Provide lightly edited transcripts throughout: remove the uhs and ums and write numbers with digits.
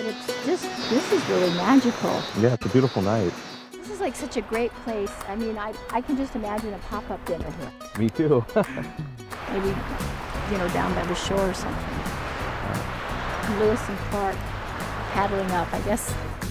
but it's just, this is really magical. Yeah, it's a beautiful night. This is like such a great place. I mean, I can just imagine a pop-up dinner here. Me too. Maybe, you know, down by the shore or something. Lewis and Clark paddling up, I guess.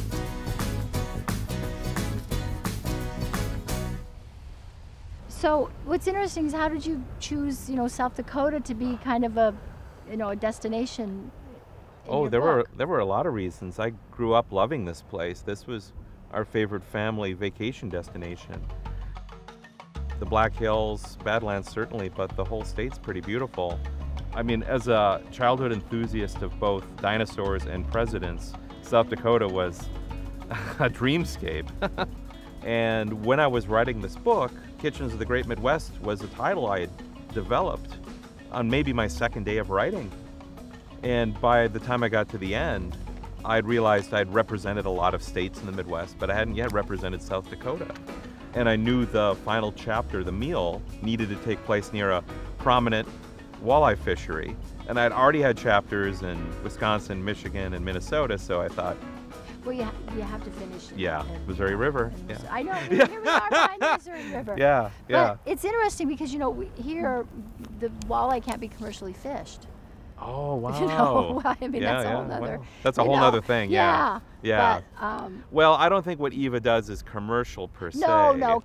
So what's interesting is how did you choose, you know, South Dakota to be kind of a, you know, a destination? Oh, there were a lot of reasons. I grew up loving this place. This was our favorite family vacation destination. The Black Hills, Badlands certainly, but the whole state's pretty beautiful. I mean, as a childhood enthusiast of both dinosaurs and presidents, South Dakota was a dreamscape. And when I was writing this book, Kitchens of the Great Midwest was a title I had developed on maybe my second day of writing. And by the time I got to the end, I'd realized I'd represented a lot of states in the Midwest, but I hadn't yet represented South Dakota. And I knew the final chapter, the meal, needed to take place near a prominent walleye fishery. And I'd already had chapters in Wisconsin, Michigan, and Minnesota, so I thought, well, you have to finish. Yeah, Missouri River. Yeah. I know, here we are behind the Missouri River. Yeah, yeah. But it's interesting because, you know, here the walleye can't be commercially fished. Oh, wow. You know, I mean, that's a whole nother. Wow. That's a whole other thing, yeah. Yeah. But, well, I don't think what Eva does is commercial per se. No.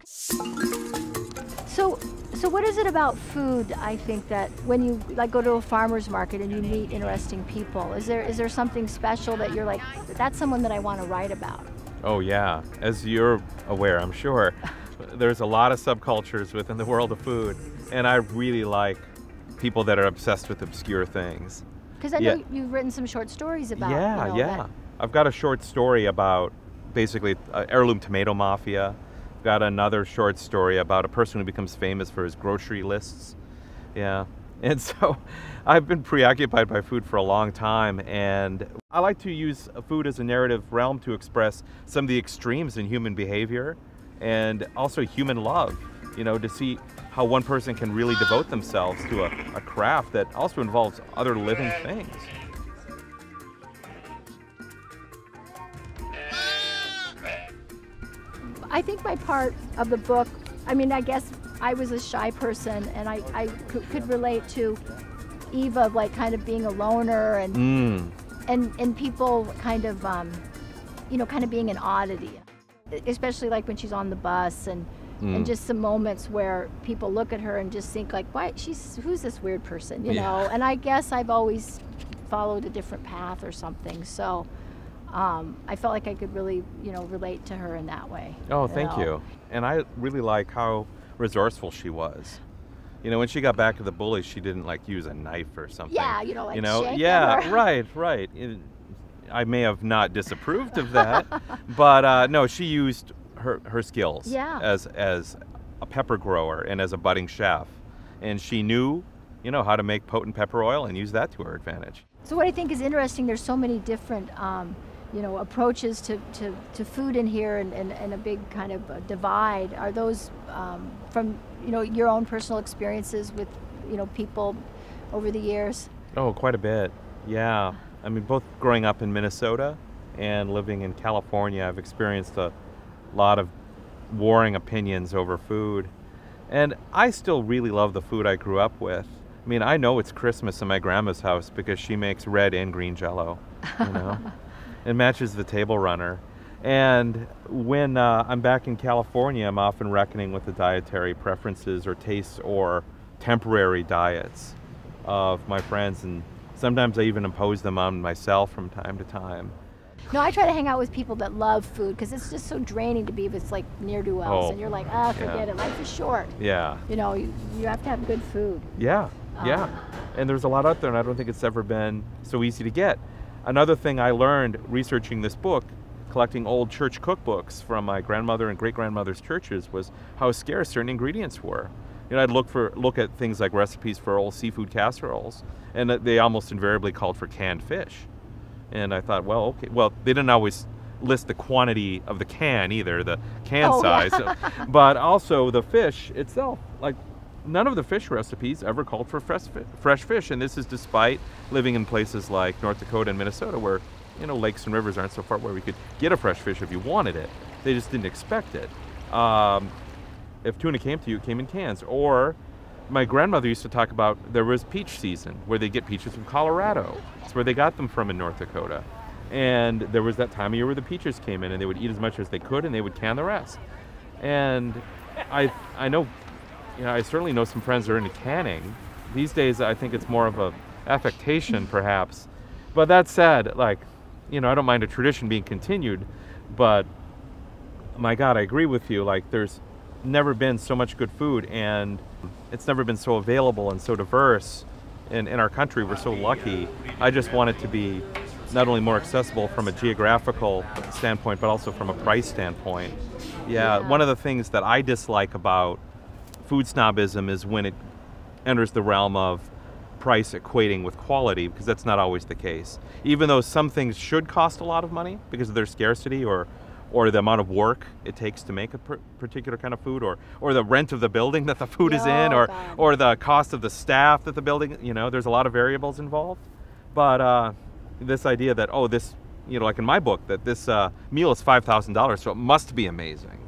So what is it about food, I think, that when you like go to a farmer's market and you meet interesting people, is there something special that you're like, that's someone that I want to write about? Oh yeah, as you're aware, I'm sure, there's a lot of subcultures within the world of food, and I really like people that are obsessed with obscure things. Because I know you've written some short stories about. Yeah. I've got a short story about basically heirloom tomato mafia. Got another short story about a person who becomes famous for his grocery lists. Yeah. And so I've been preoccupied by food for a long time, and I like to use food as a narrative realm to express some of the extremes in human behavior and also human love, you know, to see how one person can really devote themselves to a craft that also involves other living things. I think my part of the book, I mean, I guess I was a shy person, and I could relate to Eva, like kind of being a loner and people kind of, you know, kind of being an oddity, especially like when she's on the bus and just some moments where people look at her and just think like, who's this weird person, you know? And I guess I've always followed a different path or something, so. I felt like I could really, you know, relate to her in that way. Oh, thank you. And I really like how resourceful she was. You know, when she got back to the bullies, she didn't like use a knife or something. Yeah, you know, like shake yeah, right. I may have not disapproved of that, but no, she used her skills as a pepper grower and as a budding chef, and she knew, you know, how to make potent pepper oil and use that to her advantage. So what I think is interesting, there's so many different you know, approaches to food in here, and a big kind of divide. Are those from, you know, your own personal experiences with, you know, people over the years? Oh, quite a bit, yeah. I mean, both growing up in Minnesota and living in California, I've experienced a lot of warring opinions over food. And I still really love the food I grew up with. I mean, I know it's Christmas in my grandma's house because she makes red and green Jell-O, you know? It matches the table runner. And when I'm back in California, I'm often reckoning with the dietary preferences or tastes or temporary diets of my friends, and sometimes I even impose them on myself from time to time. No, I try to hang out with people that love food because it's just so draining to be with like ne'er-do-wells, and you're like, forget it, life is short. Yeah. You know, you have to have good food. Yeah, and there's a lot out there, and I don't think it's ever been so easy to get. Another thing I learned researching this book, collecting old church cookbooks from my grandmother and great-grandmother's churches, was how scarce certain ingredients were. You know, I'd look at things like recipes for old seafood casseroles, and they almost invariably called for canned fish. And I thought, well, okay, well, they didn't always list the quantity of the can either, the can size, but also the fish itself. Like, none of the fish recipes ever called for fresh fish, and this is despite living in places like North Dakota and Minnesota where you know, lakes and rivers aren't so far where we could get a fresh fish if you wanted it. They just didn't expect it. If tuna came to you, it came in cans. Or my grandmother used to talk about there was peach season where they get peaches from Colorado. That's where they got them from in North Dakota. And there was that time of year where the peaches came in and they would eat as much as they could and they would can the rest. And I know, you know, I certainly know some friends that are into canning. These days, I think it's more of a affectation, perhaps. But that said, like, you know, I don't mind a tradition being continued, but my God, I agree with you. Like, there's never been so much good food, and it's never been so available and so diverse in our country. We're so lucky. I just want it to be not only more accessible from a geographical standpoint, but also from a price standpoint. Yeah, one of the things that I dislike about food snobism is when it enters the realm of price equating with quality, because that's not always the case. Even though some things should cost a lot of money because of their scarcity or the amount of work it takes to make a particular kind of food, or the rent of the building that the food is in, or the cost of the staff that the building, you know, there's a lot of variables involved. But this idea that, oh, this, you know, like in my book, that this meal is $5,000, so it must be amazing,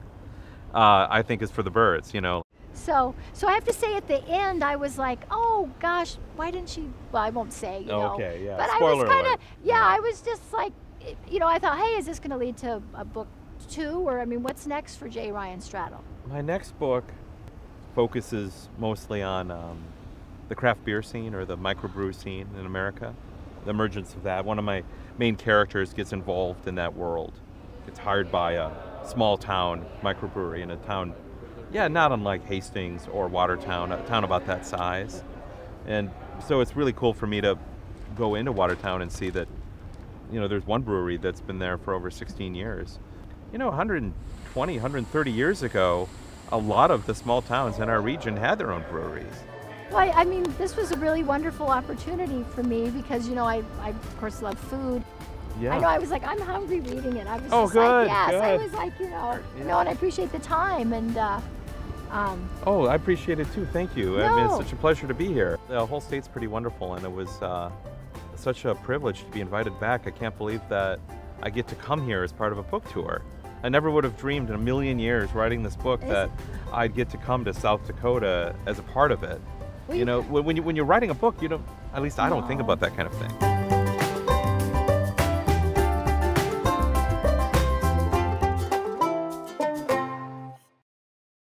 I think is for the birds, you know. So I have to say at the end, I was like, oh gosh, why didn't she, well, I won't say, you know. Okay, yeah, but spoiler I was kind of, alert. I was just like, you know, I thought, hey, is this going to lead to a book 2? Or, I mean, what's next for J. Ryan Stradal? My next book focuses mostly on the craft beer scene, or the microbrew scene in America, the emergence of that. One of my main characters gets involved in that world. Gets hired by a small town microbrewery in a town, not unlike Hastings or Watertown, a town about that size. And so it's really cool for me to go into Watertown and see that, you know, there's one brewery that's been there for over 16 years. You know, 120, 130 years ago, a lot of the small towns in our region had their own breweries. Well, I mean, this was a really wonderful opportunity for me because, you know, I of course love food. Yeah. I know, I was like, I'm hungry reading it. I was Oh, just good, like, yes. good. I was like, you know, and I appreciate the time. And oh, I appreciate it too. Thank you. I mean, it's such a pleasure to be here. The whole state's pretty wonderful, and it was such a privilege to be invited back. I can't believe that I get to come here as part of a book tour. I never would have dreamed in a million years writing this book that I'd get to come to South Dakota as a part of it. Well, you know, when you're writing a book, you don't, at least I don't think about that kind of thing.